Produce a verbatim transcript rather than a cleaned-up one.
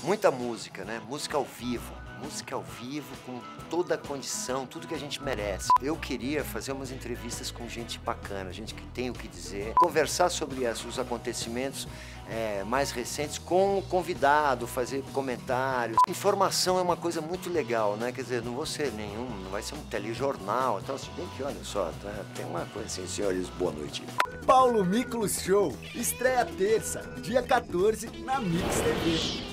Muita música, né? Música ao vivo. Música ao vivo com toda a condição, tudo que a gente merece. Eu queria fazer umas entrevistas com gente bacana, gente que tem o que dizer, conversar sobre as, os acontecimentos é, mais recentes com o convidado, fazer comentários. Informação é uma coisa muito legal, né? Quer dizer, não vou ser nenhum, não vai ser um telejornal. Então, se bem que, olha só, tá, tem uma coisa assim, senhores, boa noite. Paulo Miklos Show, estreia terça, dia quatorze, na Mix T V.